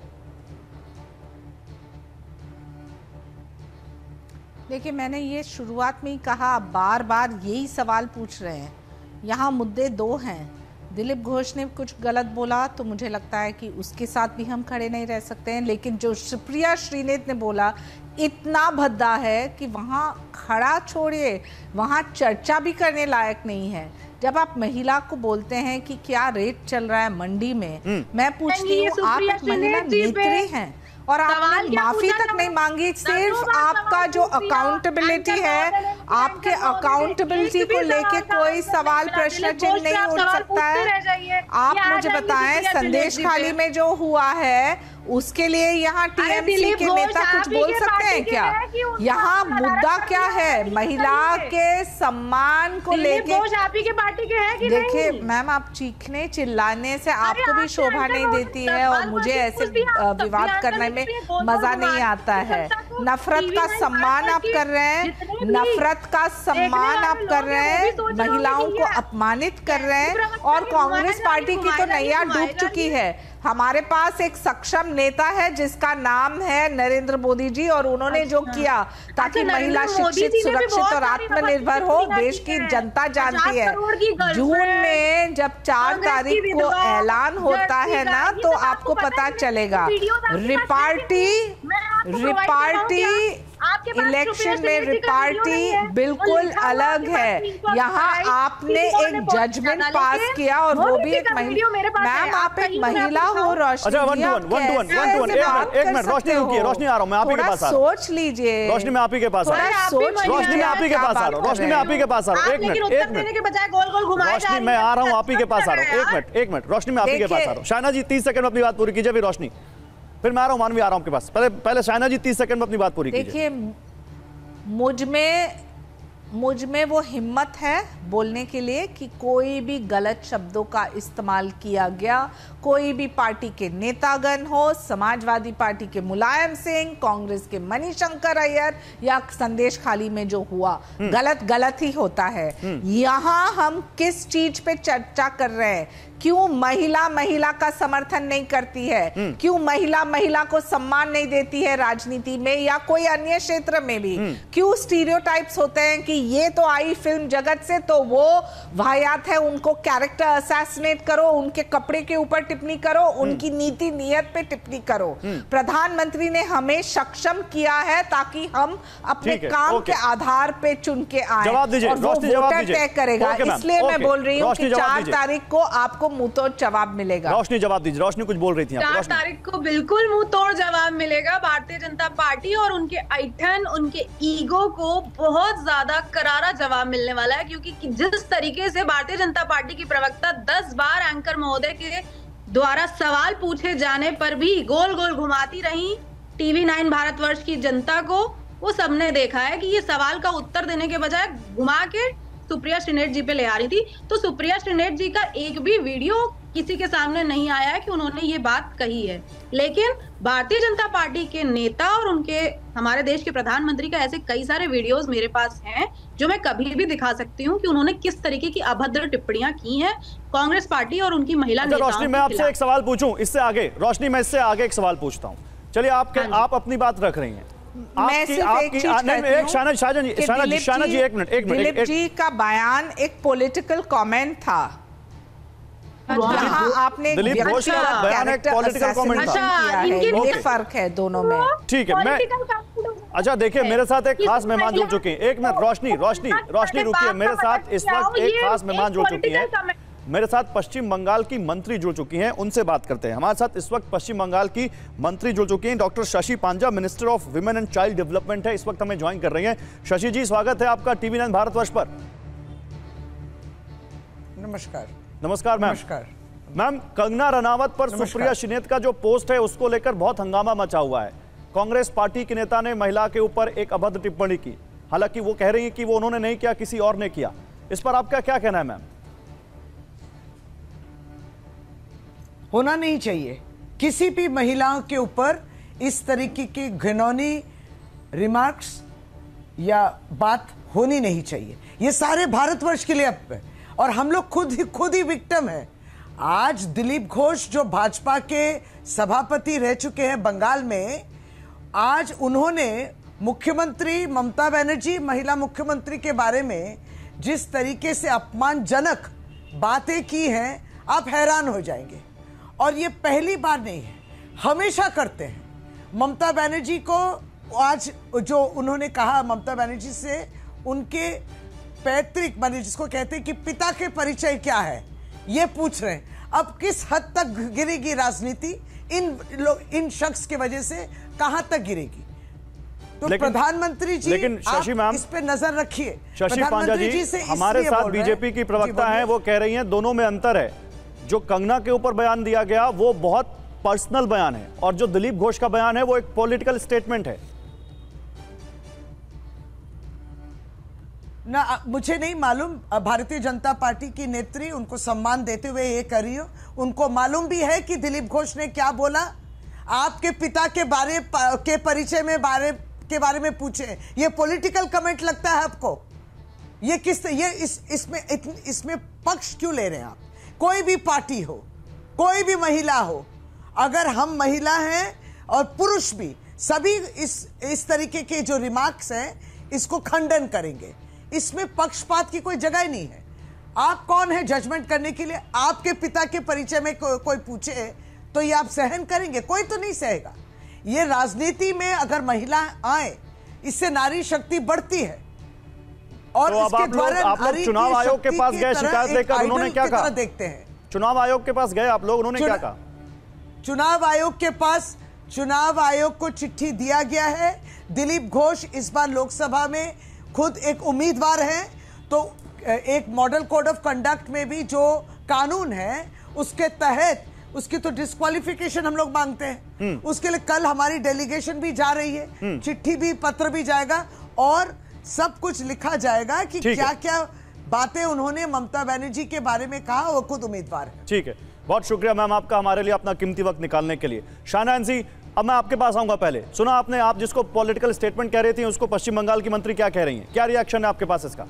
देखिए, मैंने ये शुरुआत में ही कहा, आप बार बार यही सवाल पूछ रहे हैं। यहाँ मुद्दे दो हैं। दिलीप घोष ने कुछ गलत बोला तो मुझे लगता है कि उसके साथ भी हम खड़े नहीं रह सकते हैं, लेकिन जो सुप्रिया श्रीनेत ने बोला इतना भद्दा है कि वहाँ खड़ा छोड़िए, वहाँ चर्चा भी करने लायक नहीं है। जब आप महिला को बोलते हैं कि क्या रेट चल रहा है मंडी में, मैं पूछती हूँ, आप एक महिला नेत्री हैं और आपने माफी तक नहीं मांगी। सिर्फ आपका जो अकाउंटेबिलिटी है, आपके अकाउंटेबिलिटी को लेके कोई सवाल प्रश्न चिन्ह नहीं उठ सकता है। आप मुझे बताएं, संदेश खाली में जो हुआ है उसके लिए यहाँ टीएमसी के नेता कुछ बोल सकते हैं क्या? यहाँ मुद्दा क्या है? महिला के सम्मान को लेके। आप ही के पार्टी के हैं कि नहीं? देखिए मैम, आप चीखने चिल्लाने से आपको भी शोभा नहीं देती है और मुझे ऐसे विवाद करने में मजा नहीं आता है। नफरत का सम्मान आप कर रहे हैं, नफरत का सम्मान आप कर रहे हैं, महिलाओं को अपमानित कर रहे हैं और कांग्रेस पार्टी की तो नैया डूब चुकी है। हमारे पास एक सक्षम नेता है जिसका नाम है नरेंद्र मोदी जी, और उन्होंने जो किया ताकि महिला शिक्षित, सुरक्षित और आत्मनिर्भर हो, देश की जनता जानती है। जून में जब 4 तारीख को ऐलान होता है ना, तो आपको पता चलेगा। रिपार्टी इलेक्शन में रिपार्टी बिल्कुल अलग है। यहाँ आपने एक जजमेंट पास किया और वो भी एक महिला। मैम, आप एक महिला हो रोशनी। अच्छा, एक मिनट रोशनी रुकिए। रोशनी आ रहा हूँ मैं, आप ही के पास आ रहा हूँ। सोच लीजिए। रोशनी में आप ही के पास आ रहा हूँ। रोशनी में आप ही के पास आ रहा हूँ। रोशनी में आप ही के पास आ रहा हूँ। एक मिनट रोशनी, मैं आ रहा हूँ, आप ही के पास आ रहा हूँ। एक मिनट रोशनी में आप ही के पास आ रहा हूँ। शाहना जी 30 सेकंड में अपनी बात पूरी कीजिए, फिर रोशनी, फिर मैं आ रहा हूँ, मानवी आ रहा हूँ आपके पास। पहले शाहना जी 30 सेकंड में अपनी बात पूरी कीजिए। देखिए, मुझ में वो हिम्मत है बोलने के लिए कि कोई भी गलत शब्दों का इस्तेमाल किया गया, कोई भी पार्टी के नेतागण हो, समाजवादी पार्टी के मुलायम सिंह, कांग्रेस के मणिशंकर अय्यर या संदेश खाली में जो हुआ, गलत ही होता है। यहाँ हम किस चीज पे चर्चा कर रहे हैं? क्यों महिला का समर्थन नहीं करती है? क्यों महिला को सम्मान नहीं देती है राजनीति में या कोई अन्य क्षेत्र में भी? क्यों स्टीरियोटाइप्स होते हैं कि ये तो आई फिल्म जगत से, तो वो वाहियात है, उनको कैरेक्टर असैसिनेट करो, उनके कपड़े के ऊपर टिप्पणी करो, उनकी नीति नियत पे टिप्पणी करो। प्रधानमंत्री ने हमें सक्षम किया है ताकि हम अपने काम के आधार पे चुन के आए और वो वोटर तय करेगा। इसलिए मैं बोल रही हूँ कि 4 तारीख को आपको मुंह तोड़ जवाब मिलेगा। रोशनी जवाब दीजिए। रोशनी कुछ बोल रही थी। 4 तारीख को बिल्कुल मुंह तोड़ जवाब मिलेगा। भारतीय जनता पार्टी और उनके ऐठन, उनके ईगो को बहुत ज्यादा करारा जवाब मिलने वाला है, क्योंकि जिस तरीके से भारतीय जनता पार्टी की प्रवक्ता 10 बार एंकर महोदय के द्वारा सवाल पूछे जाने पर भी गोल गोल घुमाती रही टीवी 9 भारतवर्ष की जनता को, वो सबने देखा है कि ये सवाल का उत्तर देने के बजाय घुमा के सुप्रिया श्रीनेत जी पे ले आ रही थी। तो सुप्रिया श्रीनेत जी का एक भी वीडियो किसी के सामने नहीं आया है कि उन्होंने ये बात कही है। लेकिन भारतीय जनता पार्टी के नेता और उनके हमारे देश के प्रधानमंत्री का ऐसे कई सारे वीडियोस मेरे पास हैं जो मैं कभी भी दिखा सकती हूँ कि उन्होंने किस तरीके की अभद्र टिप्पणियां की हैं कांग्रेस पार्टी और उनकी महिला नेताओं के खिलाफ। रोशनी, मैं आपसे एक सवाल पूछूं इससे आगे। रोशनी, मैं इससे आगे एक सवाल पूछता हूं। चलिए, आप अपनी बात रख रही हैं। शाना जी एक मिनट। दिलीप जी का बयान एक पॉलिटिकल कमेंट था। आपने दिलीप घोष का बयान एक पॉलिटिकल कमेंट था। ये फर्क है दोनों में। ठीक है, मैं अच्छा देखिए, मेरे साथ एक खास मेहमान जुड़ चुके हैं। एक मिनट, रोशनी रुकिए। मेरे साथ इस वक्त एक खास मेहमान जुड़ चुकी है। मेरे साथ पश्चिम बंगाल की मंत्री जुड़ चुकी हैं, उनसे बात करते हैं। हमारे साथ इस वक्त पश्चिम बंगाल की मंत्री जुड़ चुकी हैं, doctor Shashi Panja, minister of women and child development है, इस वक्त हमें ज्वाइन कर रही हैं। शशि जी, स्वागत है आपका टीवी 9 भारतवर्ष पर। नमस्कार मैम। मैम, कंगना रनावत पर सुप्रिया श्रीनेत का जो पोस्ट है उसको लेकर बहुत हंगामा मचा हुआ है। कांग्रेस पार्टी के नेता ने महिला के ऊपर एक अभद्र टिप्पणी की, हालांकि वो कह रही है कि वो उन्होंने नहीं किया, किसी और ने किया। इस पर आपका क्या कहना है मैम? होना नहीं चाहिए, किसी भी महिलाओं के ऊपर इस तरीके की घिनौनी रिमार्क्स या बात होनी नहीं चाहिए। ये सारे भारतवर्ष के लिए अब है और हम लोग खुद ही विक्टिम है। आज दिलीप घोष जो भाजपा के सभापति रह चुके हैं बंगाल में, आज उन्होंने मुख्यमंत्री ममता बनर्जी, महिला मुख्यमंत्री के बारे में जिस तरीके से अपमानजनक बातें की हैं, आप हैरान हो जाएंगे। और ये पहली बार नहीं है, हमेशा करते हैं। ममता बनर्जी को आज जो उन्होंने कहा, ममता बनर्जी से उनके पैतृक माने जिसको कहते हैं कि पिता के परिचय क्या है, ये पूछ रहे हैं। अब किस हद तक गिरेगी राजनीति इन शख्स की वजह से, कहां तक गिरेगी? तो प्रधानमंत्री जी, लेकिन शशि मैम, इस पे नजर रखिए। शशि पांजा जी हमारे साथ बीजेपी की प्रवक्ता हैं, वो कह रही हैं दोनों में अंतर है। जो कंगना के ऊपर बयान दिया गया वो बहुत पर्सनल बयान है और जो दिलीप घोष का बयान है वो एक पॉलिटिकल स्टेटमेंट है ना। मुझे नहीं मालूम, भारतीय जनता पार्टी की नेत्री उनको सम्मान देते हुए ये कर रही हो। उनको मालूम भी है कि दिलीप घोष ने क्या बोला। आपके पिता के बारे के परिचय में बारे में पूछे, ये पॉलिटिकल कमेंट लगता है आपको? ये किस इसमें पक्ष क्यों ले रहे हैं आप? कोई भी पार्टी हो, कोई भी महिला हो, अगर हम महिला हैं और पुरुष भी, सभी इस तरीके के जो रिमार्क्स हैं इसको खंडन करेंगे। इसमें पक्षपात की कोई जगह नहीं है। आप कौन है जजमेंट करने के लिए? आपके पिता के परिचय में कोई पूछे तो ये आप सहन करेंगे? कोई तो नहीं सहेगा। ये राजनीति में अगर महिला आए, इससे नारी शक्ति बढ़ती है। और तो इसके द्वारा आप लोग चुनाव आयोग के पास गए शिकायत लेकर, उन्होंने क्या कहा? देखते हैं, चुनाव आयोग के पास गए आप लोग, उन्होंने क्या कहा? चुनाव आयोग को चिट्ठी दिया गया है। दिलीप घोष इस बार लोकसभा में खुद एक उम्मीदवार हैं, तो एक मॉडल कोड ऑफ कंडक्ट में भी जो कानून है उसके तहत उसकी तो डिस्क्वालिफिकेशन हम लोग मांगते हैं। उसके लिए कल हमारी डेलीगेशन भी जा रही है, चिट्ठी भी, पत्र भी जाएगा और सब कुछ लिखा जाएगा कि क्या क्या बातें उन्होंने ममता बनर्जी के बारे में कहा। वो खुद उम्मीदवार है। ठीक है, बहुत शुक्रिया मैम आपका हमारे लिए अपना कीमती वक्त निकालने के लिए। शाना एनसी, अब मैं आपके पास आऊंगा। पहले सुना आपने, आप जिसको पॉलिटिकल स्टेटमेंट कह रही थी उसको पश्चिम बंगाल की मंत्री क्या कह रही हैं, क्या रिएक्शन है आपके पास इसका?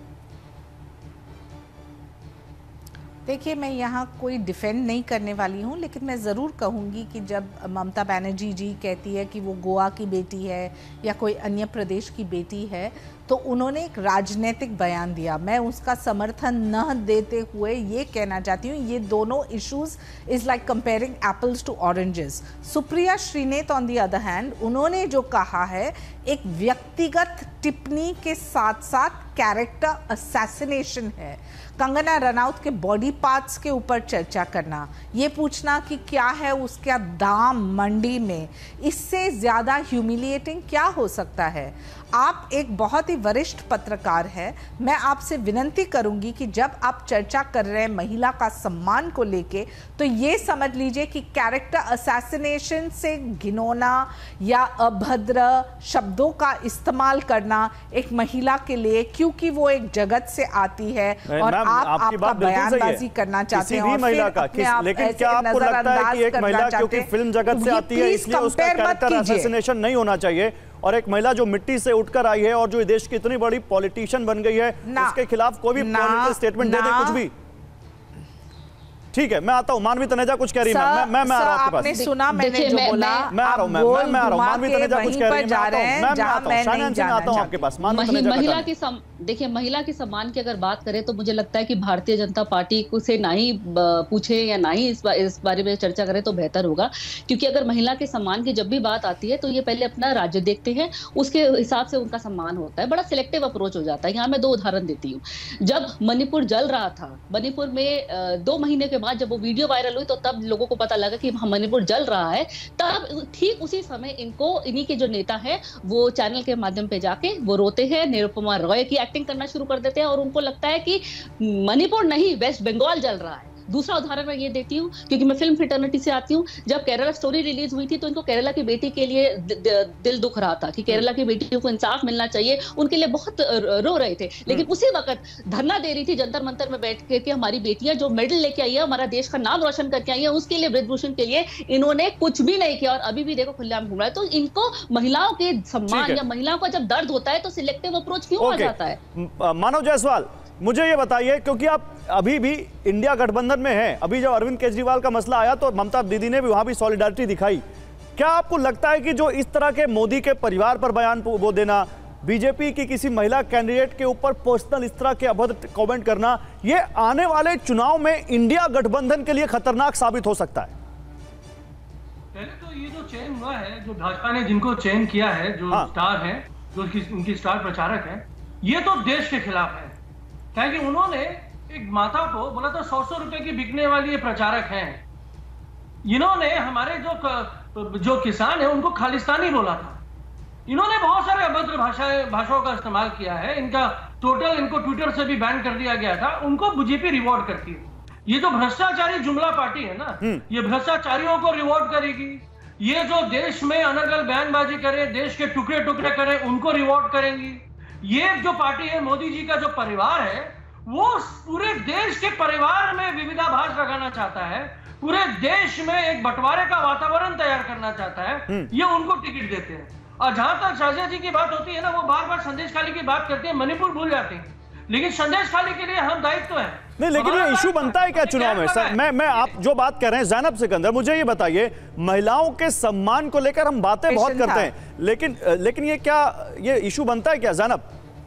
देखिए, मैं यहाँ कोई डिफेंड नहीं करने वाली हूँ, लेकिन मैं ज़रूर कहूँगी कि जब ममता बनर्जी जी कहती है कि वो गोवा की बेटी है या कोई अन्य प्रदेश की बेटी है, तो उन्होंने एक राजनीतिक बयान दिया। मैं उसका समर्थन न देते हुए ये कहना चाहती हूँ, ये दोनों issues is like comparing apples to oranges. Supriya Shrinet on the other hand, उन्होंने जो कहा है एक व्यक्तिगत टिप्पणी के साथ साथ कैरेक्टर असैसिनेशन है। कंगना रनौत के बॉडी पार्ट्स के ऊपर चर्चा करना, ये पूछना कि क्या है उसका दाम मंडी में, इससे ज़्यादा ह्यूमिलिएटिंग क्या हो सकता है? आप एक बहुत ही वरिष्ठ पत्रकार है, मैं आपसे विनती करूंगी कि जब आप चर्चा कर रहे हैं महिला का सम्मान को लेके, तो ये समझ लीजिए कि कैरेक्टर असैसिनेशन से घिनौना या अभद्र शब्दों का इस्तेमाल करना एक महिला के लिए, क्योंकि वो एक जगत से आती है और आप आपका बयानबाजी करना चाहते हैं, और महिला का लेकिन क्या आपको लगता है कि एक महिला क्योंकि फिल्म जगत से आती है इसलिए उसका कैरेक्टर असैसिनेशन नहीं होना चाहिए, और एक महिला जो मिट्टी से उठकर आई है और जो देश की इतनी बड़ी पॉलिटिशियन बन गई है उसके खिलाफ कोई भी पॉलिटिकल स्टेटमेंट दे दे कुछ भी? ठीक है, मैं आता हूं। मानवी तनेजा कुछ कह रही है। मैं आ रहा हूं आपके पास। आपने सुना मैंने जो बोला, मैं आ रहा हूं। मानवी तनेजा कुछ कह रही है। मैं आता हूं आपके पास। महिला की देखिए, महिला के सम्मान की अगर बात करें तो मुझे लगता है कि भारतीय जनता पार्टी को से ना ही पूछे या ना ही इस बारे में चर्चा करें तो बेहतर होगा, क्योंकि अगर महिला के सम्मान की जब भी बात आती है तो ये पहले अपना राज्य देखते हैं, उसके हिसाब से उनका सम्मान होता है। बड़ा सिलेक्टिव अप्रोच हो जाता है। यहाँ मैं 2 उदाहरण देती हूँ। जब मणिपुर जल रहा था, मणिपुर में 2 महीने के बाद जब वो वीडियो वायरल हुई तो तब लोगों को पता लगा कि मणिपुर जल रहा है। तब ठीक उसी समय इन्हीं के जो नेता है वो चैनल के माध्यम पे जाके वो रोते हैं, निरुपमा रॉय की एक्टिंग करना शुरू कर देते हैं और उनको लगता है कि मणिपुर नहीं वेस्ट बंगाल जल रहा है। दूसरा उदाहरण मैं ये देती हूँ क्योंकि मैं फिल्म फ्रेटर्निटी से आती हूँ। जब केरला स्टोरी रिलीज हुई थी तो इनको केरला की बेटी के लिए दिल दुख रहा था कि केरला की बेटियों को इंसाफ मिलना चाहिए, उनके लिए बहुत रो रहे थे। लेकिन उसी वक्त धरना दे रही थी जंतर मंतर में बैठ के हमारी बेटियां जो मेडल लेके आई है, हमारा देश का नाम रोशन करके आई है, उसके लिए ब्रजभूषण के लिए इन्होंने कुछ भी नहीं किया और अभी भी देखो खुलेआम घूम रहा है। तो इनको महिलाओं के सम्मान या महिलाओं का जब दर्द होता है तो सिलेक्टिव अप्रोच क्यों आ जाता है? मानव जायसवाल, मुझे ये बताइए, क्योंकि आप अभी भी इंडिया गठबंधन में हैं, अभी जब अरविंद केजरीवाल का मसला आया तो ममता दीदी ने भी वहां भी सॉलिडारिटी दिखाई। क्या आपको लगता है कि जो इस तरह के मोदी के परिवार पर बयान वो देना, बीजेपी की किसी महिला कैंडिडेट के ऊपर पर्सनल इस तरह के अभद्र कमेंट करना, ये आने वाले चुनाव में इंडिया गठबंधन के लिए खतरनाक साबित हो सकता है? पहले तो ये जो चयन हुआ है, जो भाजपा ने जिनको चयन किया है, जो स्टार है, जो उनकी स्टार प्रचारक है, ये तो देश के खिलाफ है। क्योंकि उन्होंने एक माता को बोला तो 100 रुपए की बिकने वाली ये प्रचारक हैं। इन्होंने हमारे जो किसान है उनको खालिस्तानी बोला था। इन्होंने बहुत सारे अभद्र भाषाओं का इस्तेमाल किया है। इनको ट्विटर से भी बैन कर दिया गया था। उनको बीजेपी रिवॉर्ड करती है। ये जो भ्रष्टाचारी जुमला पार्टी है ना, ये भ्रष्टाचारियों को रिवॉर्ड करेगी। ये जो देश में अनर्गल बयानबाजी करे, देश के टुकड़े टुकड़े करे, उनको रिवॉर्ड करेंगी। ये जो पार्टी है, मोदी जी का जो परिवार है, वो पूरे देश के परिवार में विविधाभास लगाना चाहता है, पूरे देश में एक बंटवारे का वातावरण तैयार करना चाहता है। ये उनको टिकट देते हैं। और जहां तक शाजिया जी की बात होती है ना, वो बार बार संदेश खाली की बात करते हैं, मणिपुर भूल जाते हैं। लेकिन संदेश खाली के लिए हम दायित्व है। नहीं, लेकिन ये इशू बनता है क्या चुनाव में? सर, मैं आप जो बात कर रहे हैं, ज़ैनब सिकंदर, मुझे ये बताइए, महिलाओं के सम्मान को लेकर हम बातें बहुत करते हैं, लेकिन ये क्या ये इशू बनता है क्या ज़ैनब?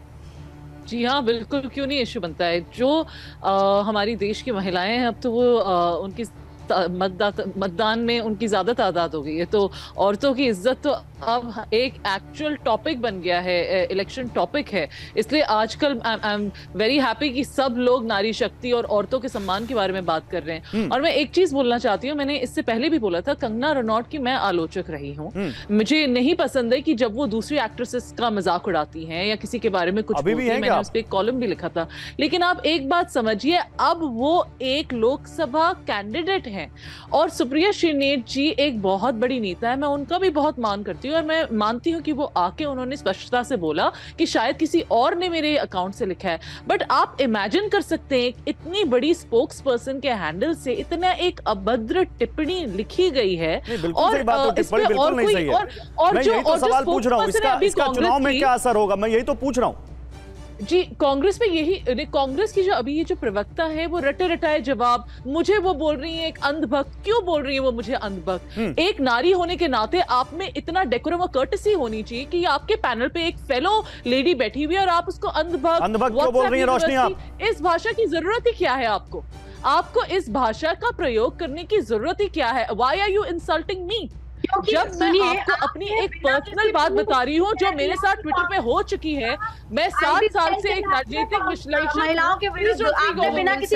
जी हाँ, बिल्कुल, क्यों नहीं इशू बनता है। जो हमारी देश की महिलाएं हैं, अब तो वो उनकी मतदान में उनकी ज्यादा तादाद हो गई है, तो औरतों की इज्जत तो अब एक एक्चुअल टॉपिक बन गया है, इलेक्शन टॉपिक है। इसलिए आजकल आई एम वेरी हैप्पी कि सब लोग नारी शक्ति और औरतों के सम्मान के बारे में बात कर रहे हैं। और मैं एक चीज बोलना चाहती हूँ, मैंने इससे पहले भी बोला था, कंगना रनौत की मैं आलोचक रही हूँ। मुझे नहीं पसंद है कि जब वो दूसरी एक्ट्रेसेस का मजाक उड़ाती हैं या किसी के बारे में कुछ बोलती हैं। मैंने उस पर एक कॉलम भी लिखा था। लेकिन आप एक बात समझिए, अब वो एक लोकसभा कैंडिडेट हैं और सुप्रिया श्रीनेत जी एक बहुत बड़ी नेता है। मैं उनका भी बहुत मान करती हूँ और मैं मानती हूँ कि वो आके उन्होंने स्पष्टता से बोला कि शायद किसी और ने मेरे अकाउंट से लिखा है। बट आप इमेजिन कर सकते हैं इतनी बड़ी स्पोक्स पर्सन के हैंडल से इतना एक अभद्र टिप्पणी लिखी गई है। और जो सवाल पूछ रहा हूँ, इसका चुनाव में क्या असर होगा, मैं यही तो पूछ रहा हूँ। जी, कांग्रेस में यही, कांग्रेस की जो अभी ये जो प्रवक्ता है वो रटे रटाए जवाब, मुझे वो बोल रही है एक अंधभक्त। क्यों बोल रही है वो मुझे अंधभक्त? एक नारी होने के नाते आप में इतना डेकोरम और कर्टसी होनी चाहिए कि आपके पैनल पे एक फेलो लेडी बैठी हुई है और आप उसको अंधभक्त क्यों बोल रही है रोशनी? आप इस भाषा की जरूरत ही क्या है? आपको इस भाषा का प्रयोग करने की जरूरत ही क्या है? Why are you insulting me? जब मैं आपको अपनी एक पर्सनल बात बता रही हूँ जो मेरे साथ ट्विटर पे हो चुकी है, मैं 7 साल से एक राजनीतिक विश्लेषक, महिलाओं के विरुद्ध आपने बिना किसी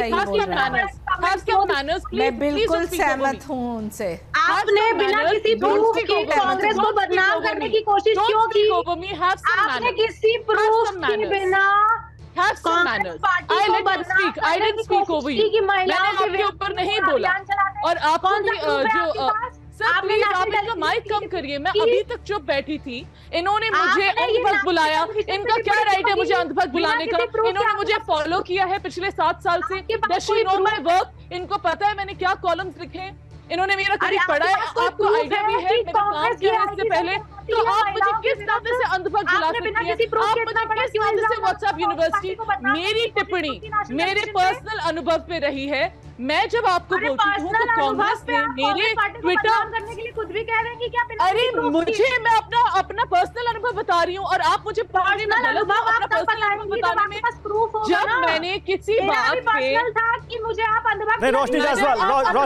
मैं बिल्कुल सहमत हूँ उनसे। आपने बिना किसी प्रूफ के कांग्रेस को बदनाम करने की कोशिश क्यों की? आपने किसी प्रूफ के बिना कांग्रेस पार्टी को बदनाम करने की कोशिश की कि महिलाओं के ऊपर नहीं बोला। और आपको जो सर प्लीज आप इनका माइक कम करिए, मैं अभी तक चुप बैठी थी। इन्होंने मुझे अंधभक्त बुलाया, इनका क्या राइट है मुझे अंधभक्त बुलाने का? इन्होंने मुझे फॉलो किया है पिछले 7 साल से। Does she know my work? इनको पता है मैंने क्या कॉलम्स लिखे हैं, इन्होंने मेरा कभी पढ़ा है, आपको आइडिया भी है मेरा काम किया है इससे पहले। तो आप मुझे किस नाते से अंधभक्त बुला सकती हैं? आप मुझे किस नाते से व्हाट्सएप यूनिवर्सिटी? मेरी टिप्पणी मेरे पर्सनल अनुभव पे रही है। मैं जब आपको बोलती हूँ तो कांग्रेस ने मेरे ट्विटर करने के लिए खुद भी कह रहे हैं कि क्या? अरे मुझे मैं अपना पर्सनल अनुभव बता रही हूँ और आप मुझे पर्सनल अनुभव बताने में जब मैंने किसी बात पे कि मुझे आप अंधभक्त रोशनी जायसवाल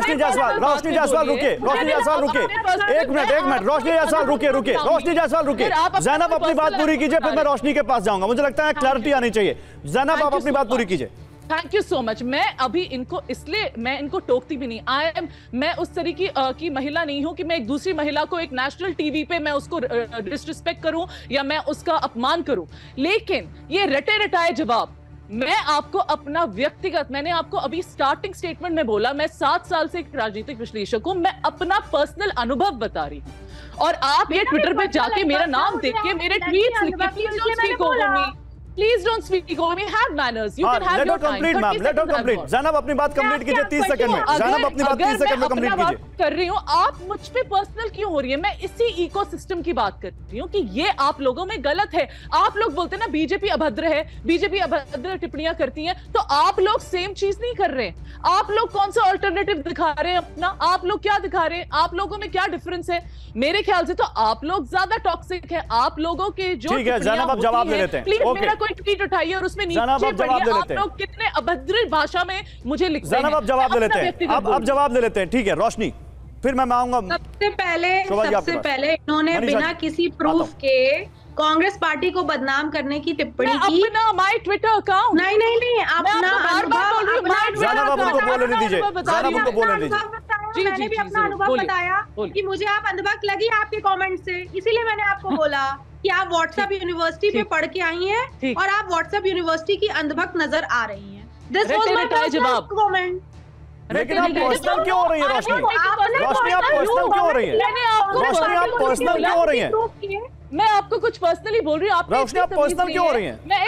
रुकिए, रोशनी जायसवाल रुकिए, एक मिनट, रोशनी जायसवाल रुकिए, रोशनी जायसवाल रुकिए। जैनब अपनी बात पूरी कीजिए, फिर मैं रोशनी के पास जाऊंगा। मुझे लगता है क्लैरिटी आनी चाहिए। जैनब आप अपनी बात पूरी कीजिए। Thank you so much. मैं अभी इनको इसलिए मैं इनको टोकती भी नहीं। मैं उस तरीके की महिला नहीं हूं कि मैं एक दूसरी महिला को एक नेशनल टीवी पे मैं उसको डिसरिस्पेक्ट करूं या मैं उसका अपमान करूं। लेकिन ये रटे रटाए जवाब मैं आपको अपना व्यक्तिगत, मैंने आपको अभी स्टार्टिंग स्टेटमेंट में बोला मैं 7 साल से एक राजनीतिक विश्लेषक हूं, मैं अपना पर्सनल अनुभव बता रही हूं। और आप ये ट्विटर पे जाके मेरा नाम देख के मेरे ट्वीट्स लिख के Please don't speak over me. Have manners. You can have your time. Complete, ma'am. Let her complete. Zainab अपनी बात कंप्लीट कीजिए 30 सेकंड में। जैनब अपनी बात 30 सेकंड में कंप्लीट कीजिए। कर रही हूँ, आप मुझ पे पर्सनल क्यों हो रही है? मैं इसी इकोसिस्टम की बात कर रही हूँ कि ये आप लोगों में गलत है। आप लोग बोलते हैं ना बीजेपी अभद्र है, बीजेपी अभद्र टिप्पणियां करती है, तो आप लोग सेम चीज नहीं कर रहे। आप लोग कौन सा अल्टरनेटिव दिखा रहे हैं अपना? आप लोग क्या दिखा रहे हैं? आप लोगों में क्या डिफरेंस है? मेरे ख्याल से तो आप लोग ज्यादा टॉक्सिक है। आप लोगों के जो ठीक है जैनब, आप जवाब ले लेते हैं। प्लीज मेरा कोई ट्वीट उठाइए और उसमें नीचे पढ़िए आप लोग कितने अभद्र भाषा में मुझे लिखते हैं। जनाब आप जवाब ले लेते हैं, अब जवाब ले लेते हैं। ठीक है रोशनी, फिर मैं आऊंगा। सबसे पहले इन्होंने बिना किसी प्रूफ के कांग्रेस पार्टी को बदनाम करने की टिप्पणी की। अपना माय ट्विटर अकाउंट नहीं अपना जनाब उनको बोलने दीजिए, जनाब उनको बोलने दीजिए। मैंने भी अपना अनुभव बताया कि मुझे आप अंधभक्त लगी आपके कमेंट से, इसीलिए मैंने आपको बोला कि आप व्हाट्सएप यूनिवर्सिटी पे पढ़ के आई हैं और आप व्हाट्सएप यूनिवर्सिटी की अंधभक्त नजर आ रही हैं। This was my personal comment. लेकिन आप पर्सनल क्यों हो रही है रोशनी? रोशनी आप पर्सनल क्यों हो रही है? रोशनी आप पर्सनल क्यों हो रही है? मैं आपको कुछ पर्सनली बोल रही हूँ। आप रोशनी आप पर्सनल क्यों हो रही हैं? मैं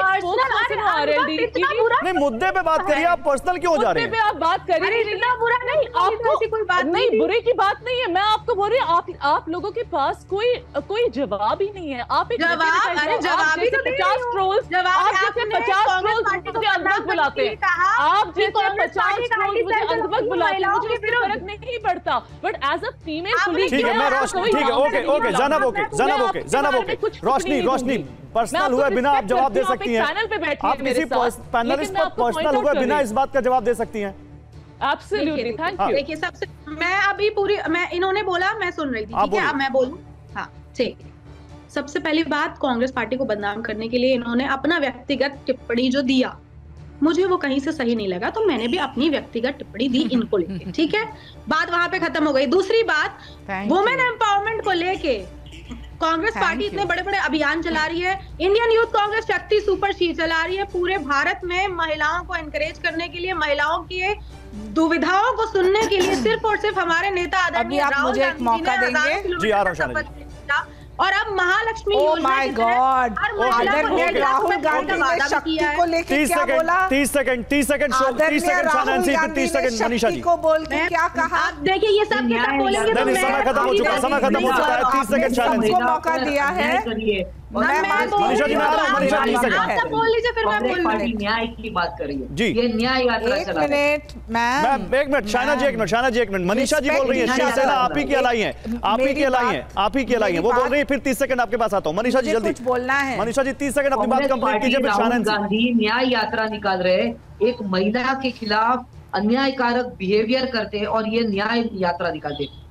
नहीं मुद्दे पे बात करिए, आप पर्सनल क्यों हो जा रही हैं? मुद्दे पे आप बात करिए। नहीं आपको कोई बात नहीं, बुरे की बात नहीं है। मैं आपको बोल रही हूँ आप लोगों के पास कोई जवाब ही नहीं है। आप एक जवाब 50 ट्रोल्स मुझे अंधभक्त बुलाते हैं, आप जैसे 50 ट्रोल्स मुझे अंधभक्त बुलाते हैं, मुझे इससे फर्क नहीं पड़ता। But as a female police ठीक है मैं रोशनी ठीक है ओके जनाब ओके रोशनी पर्सनल हुआ बिना आप जवाब दे सकती हैं। आप किसी पैनलिस्ट पर पर्सनल हुआ बिना इस बात का जवाब दे सकती हैं। Absolutely thank you. देखिए सबसे मैं अभी मैं इन्होंने बोला मैं सुन रही थी, ठीक है अब मैं बोलूं। हाँ ठीक, सबसे पहली बात कांग्रेस पार्टी को बदनाम करने के लिए इन्होंने अपना व्यक्तिगत टिप्पणी जो दिया मुझे वो कहीं से सही नहीं लगा, तो मैंने भी अपनी व्यक्तिगत टिप्पणी दी इनको लेके। ठीक है, बात वहां पे खत्म हो गई। दूसरी बात, वुमेन एम्पावरमेंट को लेके कांग्रेस पार्टी इतने बड़े बड़े अभियान चला रही है। इंडियन यूथ कांग्रेस शक्ति सुपर शी चला रही है पूरे भारत में महिलाओं को एनकरेज करने के लिए, महिलाओं की दुविधाओं को सुनने के लिए। सिर्फ और सिर्फ हमारे नेता आदरणीय राहुल गांधी ने और अब महालक्ष्मी योजना के तहत आदरणीय राहुल गांधी ने शक्ति को लेकर क्या बोला? 30 सेकंड 30 सेकंड मनीषा जी को बोल के क्या कहा? देखिए ये सब के सब बोलेंगे तो समय खत्म हो चुका है। 30 सेकंड चैलेंज को मौका दिया है। मनीषा जी मनीषा 30 सेकंड बोल लीजिए फिर मैं बोल पार्टी न्याय की बात करिए जी। ये न्याय यात्रा चला रही है। एक मिनट शायना जी एक मिनट मनीषा जी बोल रही है शिवसेना आप ही की अलाई है, आप ही की अलाई है वो बोल रही है। फिर 30 सेकंड आपके पास आता हूँ मनीषा जी जल्दी बोलना है। मनीषा जी 30 सेकंड अपनी बात कंप्लीट कीजिए। फिर राहुल गांधी न्याय यात्रा निकाल रहे, एक महिला के खिलाफ अन्यायकारक बिहेवियर करते हैं और ये न्याय यात्रा निकालते।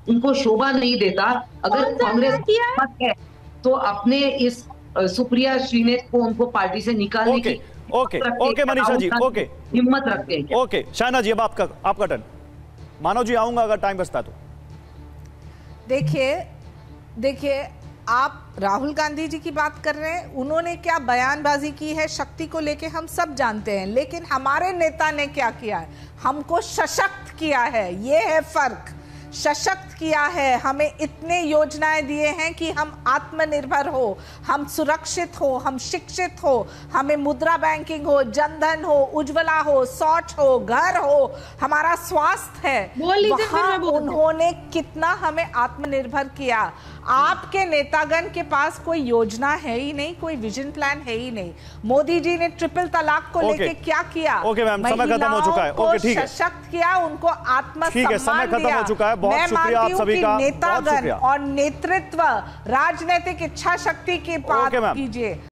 उनको शोभा नहीं देता। अगर कांग्रेस मत है तो अपने इस सुप्रिया श्रीनेत को उनको पार्टी से निकालने की ओके मनीषा जी, ओके हिम्मत रखते हैं। ओके शायना जी, अब आपका टर्न। मानव जी आऊंगा अगर टाइम बचता तो। देखिए आप राहुल गांधी जी की बात कर रहे हैं, उन्होंने क्या बयानबाजी की है शक्ति को लेके हम सब जानते हैं, लेकिन हमारे नेता ने क्या किया है, हमको सशक्त किया है। ये है फर्क, सशक्त किया है, हमें इतने योजनाएं दिए हैं कि हम आत्मनिर्भर हो, हम सुरक्षित हो, हम शिक्षित हो, हमें मुद्रा बैंकिंग हो, जनधन हो, उज्ज्वला हो, शौच हो, घर हो, हमारा स्वास्थ्य है, वहां उन्होंने कितना हमें आत्मनिर्भर किया। आपके नेतागण के पास कोई योजना है ही नहीं, कोई विजन प्लान है ही नहीं। मोदी जी ने ट्रिपल तलाक को लेके क्या किया? ओके मैम, समय खत्म हो चुका है। ओके ठीक है, सशक्त किया, उनको आत्मसम्मान समय खत्म हो चुका है। बहुत शुक्रिया आप सभी का, नेतागण और नेतृत्व, राजनीतिक इच्छा शक्ति की बात कीजिए।